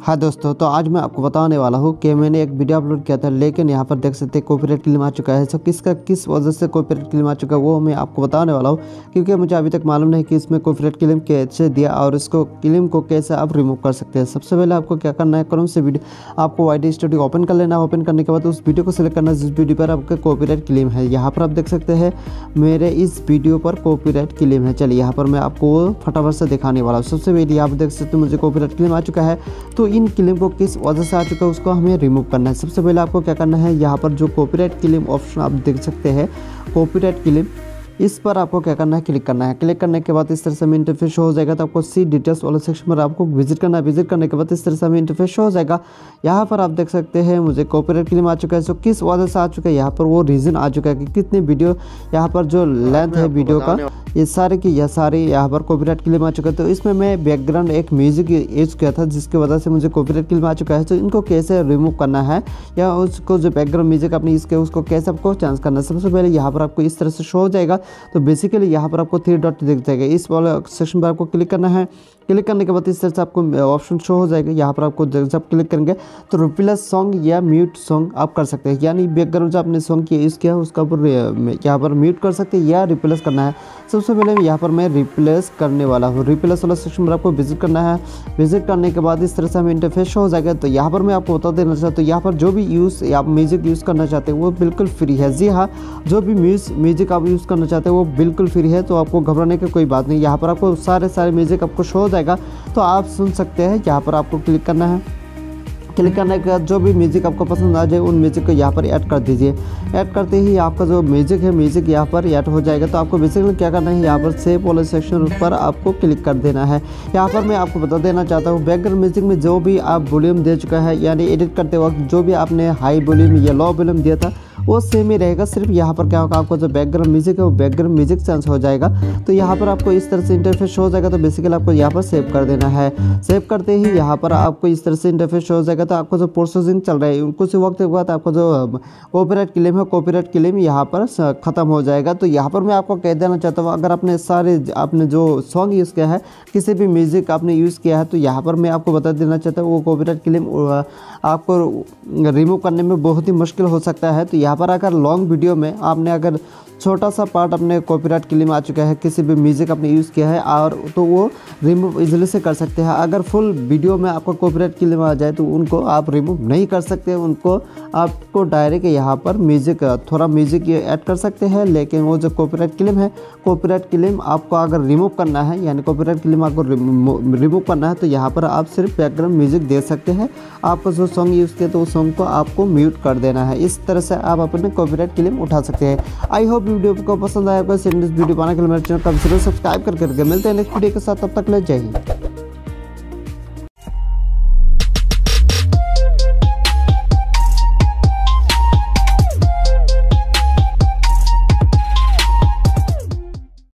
हाँ दोस्तों, तो आज मैं आपको बताने वाला हूँ कि मैंने एक वीडियो अपलोड किया था, लेकिन यहाँ पर देख सकते हैं कॉपीराइट क्लेम आ चुका है। तो किस वजह से कॉपीराइट क्लेम आ चुका है वो मैं आपको बताने वाला हूँ, क्योंकि मुझे अभी तक मालूम नहीं कि इसमें कॉपीराइट क्लेम कैसे दिया और इसको क्लेम को कैसे आप रिमूव कर सकते हैं। सबसे पहले आपको क्या करना है, क्रोम से वीडियो आपको YT स्टूडियो ओपन कर लेना है। ओपन करने के बाद उस वीडियो को सिलेक्ट करना है जिस वीडियो पर आपका कॉपीराइट क्लेम है। यहाँ पर आप देख सकते हैं मेरे इस वीडियो पर कॉपीराइट क्लेम है। चलिए यहाँ पर मैं आपको फटाफट से दिखाने वाला हूँ। सबसे पहले आप देख सकते हैं मुझे कॉपीराइट क्लेम आ चुका है। तो इन क्लेम को किस वजह से आ चुका है उसको हमें रिमूव करना है। सबसे पहले आपको क्या करना है, यहाँ पर जो कॉपीराइट क्लेम ऑप्शन आप देख सकते हैं, कॉपीराइट क्लेम, इस पर आपको क्या करना है, क्लिक करना है। क्लिक करने के बाद इस तरह से हमें इंटरफेस हो जाएगा। तो आपको सी डिटेल्स वाले सेक्शन पर आपको विजिट करना है। विजिट करने के बाद इस तरह से हमें इंटरफेस हो जाएगा। यहाँ पर आप देख सकते हैं मुझे कॉपीराइट क्लेम आ चुका है। सो किस वजह से आ चुका है, यहाँ पर वो रीज़न आ चुका है कि कितने वीडियो, यहाँ पर जो लेंथ है वीडियो का, ये सारे की यह सारे यहाँ पर कॉपीराइट क्लेम आ चुका है। तो इसमें मैं बैकग्राउंड एक म्यूजिक यूज़ किया था जिसकी वजह से मुझे कॉपीराइट क्लेम आ चुका है। तो इनको कैसे रिमूव करना है या उसको जो बैकग्राउंड म्यूजिक अपनी इसके उसको कैसे आपको चेंज करना है। सबसे पहले यहाँ पर आपको इस तरह से शो हो जाएगा। तो बेसिकली यहाँ पर आपको 3 डॉट दिख जाएगा, इस वाले सेक्शन पर आपको क्लिक करना है। क्लिक करने के बाद इस तरह से आपको ऑप्शन शो हो जाएगा। यहाँ पर आपको जब क्लिक करेंगे तो रिप्लेस सॉन्ग या म्यूट सॉन्ग आप कर सकते हैं, यानी बैकग्राउंड जो आपने सॉन्ग की यूज़ किया उसका ऊपर यहाँ पर म्यूट कर सकते हैं या रिप्लेस करना है। सबसे पहले यहाँ पर मैं रिप्लेस करने वाला हूँ। रिप्लेस वाला सेक्शन पर आपको विजिट करना है। विजिट करने के बाद इस तरह से हमें इंटरफेस शो हो जाएगा। तो यहाँ पर मैं आपको बता देना चाहता हूँ, यहाँ पर जो भी आप म्यूजिक यूज़ करना चाहते हैं वो बिल्कुल फ्री है। जी हाँ, जो भी म्यूजिक आप यूज़ करना चाहते हैं वो बिल्कुल फ्री है। तो आपको घबराने की कोई बात नहीं। यहाँ पर आपको सारे म्यूजिक आपको शो हो जाएगा, तो आप सुन सकते हैं। यहाँ पर आपको क्लिक करना है। क्लिक करने के बाद जो भी म्यूज़िक आपको पसंद आ जाए उन म्यूज़िक को यहाँ पर ऐड कर दीजिए। ऐड करते ही आपका जो म्यूज़िक है म्यूज़िक यहाँ पर ऐड हो जाएगा। तो आपको बेसिकली क्या करना है, यहाँ पर सेव वाले सेक्शन पर आपको क्लिक कर देना है। यहाँ पर मैं आपको बता देना चाहता हूँ, बैकग्राउंड म्यूज़िक में जो भी आप वॉल्यूम दे चुका है, यानी एडिट करते वक्त जो भी आपने हाई वॉल्यूम या लो वॉल्यूम दिया था वो सेम ही रहेगा। सिर्फ यहाँ पर क्या होगा, आपको जो बैकग्राउंड म्यूजिक है वो बैकग्राउंड म्यूजिक चेंज हो जाएगा। तो यहाँ पर आपको इस तरह से इंटरफेस हो जाएगा। तो बेसिकली आपको यहाँ पर सेव कर देना है। सेव करते ही यहाँ पर आपको इस तरह से इंटरफेस हो जाएगा। तो आपको जो प्रोसेसिंग चल रहा है कुछ वक्त के बाद आपको जो कॉपीराइट क्लेम है, कॉपीराइट क्लेम यहाँ पर ख़त्म हो जाएगा। तो यहाँ पर मैं आपको कह देना चाहता हूँ, अगर आपने जो सॉन्ग यूज़ किया है, किसी भी म्यूज़िक आपने यूज़ किया है, तो यहाँ पर मैं आपको बता देना चाहता हूँ वो कॉपीराइट क्लेम आपको रिमूव करने में बहुत ही मुश्किल हो सकता है। तो यहाँ पर अगर लॉन्ग वीडियो में आपने अगर छोटा सा पार्ट अपने कॉपीराइट क्लेम आ चुका है, किसी भी म्यूज़िक आपने यूज़ किया है, और तो वो रिमूव इजीली से कर सकते हैं। अगर फुल वीडियो में आपका कॉपीराइट क्लेम आ जाए तो उनको आप रिमूव नहीं कर सकते। उनको आपको डायरेक्ट यहाँ पर थोड़ा म्यूज़िक ऐड कर सकते हैं, लेकिन वो जो कॉपीराइट क्लेम है, कॉपीराइट क्लेम आपको अगर रिमूव करना है, यानी कॉपीराइट क्लेम आपको रिमूव करना है, तो यहाँ पर आप सिर्फ बैकग्राउंड म्यूज़िक दे सकते हैं। आपको जो सॉन्ग यूज़ किया तो उस सॉन्ग को आपको म्यूट कर देना है। इस तरह से आप अपने कॉपीराइट क्लेम उठा सकते हैं। आई होप वीडियो को पसंद आया। वीडियो पाने के लिए मेरे चैनल को सब्सक्राइब करके मिलते हैं नेक्स्ट वीडियो के साथ। तब तक ले जय हिंद।